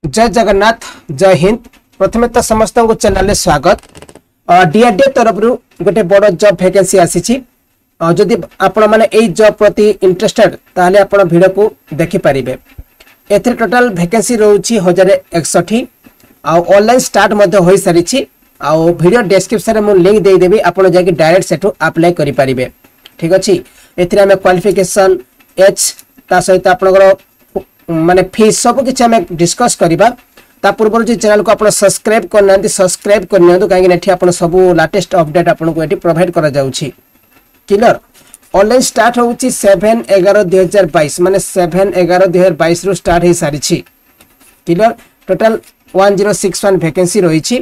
जय जगन्नाथ जय हिंद। प्रथम तो समस्त को चैनल स्वागत। डीआरडीओ तरफ गोटे बड़ जॉब वैकेंसी आसी। जदि आपण माने ए जॉब प्रति इंटरेस्टेड ताले आपण वीडियो को देखि परिबे। एथरे टोटल वैकेंसी रहउची 1061 आ ऑनलाइन स्टार्ट मध्ये होई सारिछि। आ वीडियो डिस्क्रिप्शन रे मु लिंक दे देबी, आपण जाके डायरेक्ट सेटू अप्लाई करि परिबे। ठीक अछि। एथरे हम क्वालिफिकेशन एच ता सहित आपनकर माने फीस सब किछ हम डिस्कस करिबा। ता पूर्व जो चैनल को आपण सब्सक्राइब करना सब्सक्राइब करनियंतु काहे कि आपण सब लेटेस्ट अपडेट आपण को एटी प्रोवाइड करा जाउछि। क्लियर। ऑनलाइन स्टार्ट होउछि 7/11/2022 माने 7/11/2022 रु स्टार्ट हे सारिछि। क्लियर। टोटल 1061 वैकेंसी रहिछि।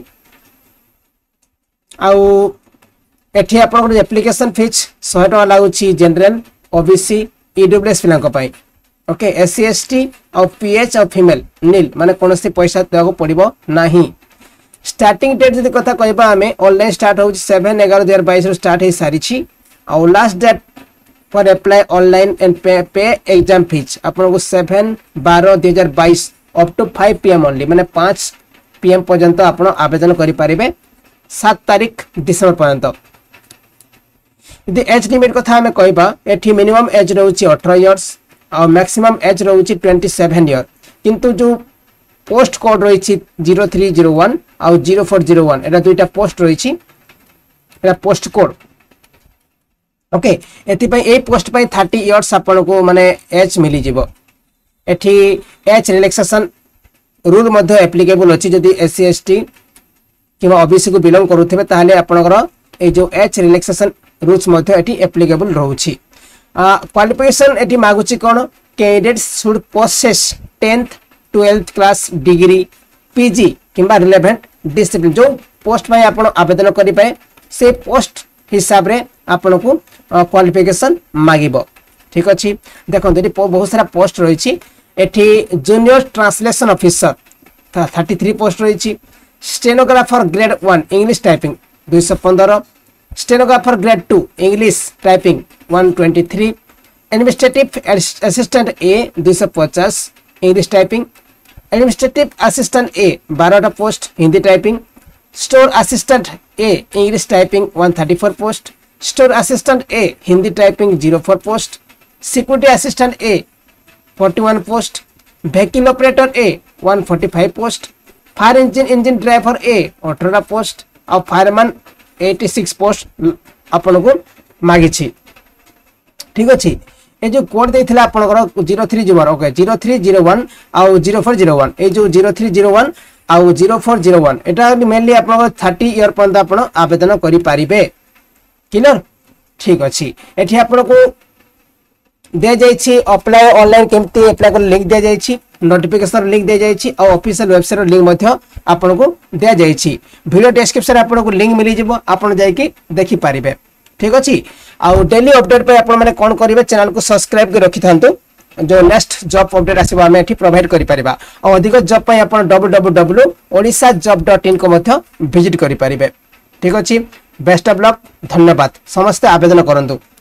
आउ एठी आपण को एप्लीकेशन फीस 100 टका लागुछि जनरल ओबीसी ईडब्ल्यूएस फिलर को पाई। ओके एससी एसटी और पीएच और फीमेल नील माने कोनोसी पैसा देको पड़िबो नाही। स्टार्टिंग डेट जदि कथा कहबा हमें ऑनलाइन स्टार्ट होउछि 7/11/2022 रु स्टार्ट हे सारिछि। और last date for apply online and pay exam fee आपन को 7/12/2022 अप टू 5 PM ओनली माने 5 PM पर्यंत आपन आवेदन करि परिबे 7 तारीख दिसंबर पर्यंत। यदि एज लिमिट कथा हमें कहबा एठी मिनिमम एज रहउछि 18 इयर्स और मैक्सिमम एज रहउछि 27 इयर। किंतु जो पोस्ट कोड रहिछि 0301 और 0401 एटा दुईटा पोस्ट रहिछि, एटा पोस्ट कोड। ओके एति पई ए पोस्ट पई 30 इयर्स आपन को माने एज मिली जिवो। एठी एज रिलैक्सेशन रूल मध्ये एप्लीकेबल अछि। जदि एससी एसटी किबा ओबीसी को बिलोंग करूथबे ताहाले आपनकर ए जो एज रिलैक्सेशन रूल्स मध्ये एठी एप्लीकेबल रहउछि। क्वालिफिकेशन एटी मागुची कोन candidates should possess 10th 12th class degree PG किंबा रिलेवेंट डिसिप्लिन। जो पोस्ट में आपण आवेदन करि पाए से पोस्ट हिसाब रे आपण को क्वालिफिकेशन मागिबो। ठीक अछि। देखो यदि बहुत सारा पोस्ट रही छी। एठी जूनियर ट्रांसलेशन ऑफिसर 33 पोस्ट रही छी। Stenographer grade 1 English typing 215। Stenographer grade 2 English typing 123। Administrative assistant A 250 English typing. Administrative assistant A 12टा post Hindi typing. Store assistant A English typing 134 post. Store assistant A Hindi typing 04 post. Security assistant A 41 post. Vehicle operator A 145 post. Fire engine driver A 18टा post और fireman 86 post आपन को मागी छी। ठीक अछि। ए जो कोड देथिला आपनकर 0301 ओके 0301 और 0401 ए जो 0301 और 0401 एटा मेनली आपनकर 30 इयर पर्यंत आपन आवेदन करि पारिबे। क्लियर। ठीक अछि। एठी आपन को दे जाय छी अप्लाई ऑनलाइन केमती अप्लाई कर लिंक दे जाय छी, नोटिफिकेशन लिंक दे जाय छी और ऑफिशियल वेबसाइट लिंक मध्य आपन को दे जाय छी। वीडियो डिस्क्रिप्शन आपन को लिंक मिली जिवो, आपन जाय कि देखि पारिबे। ठीक अछि। और डेली अपडेट पे आपन माने कोन करिवे चैनल को सब्सक्राइब कर रखि थांतु। जो नेक्स्ट जॉब अपडेट आसीबो हमें एठी प्रोवाइड करि परिबा। और अधिक जॉब पय आपन www.odishajob.in को मध्य विजिट करि परिबे। ठीक अछि। Best of luck. धन्यवाद। समस्त आवेदन करंतु।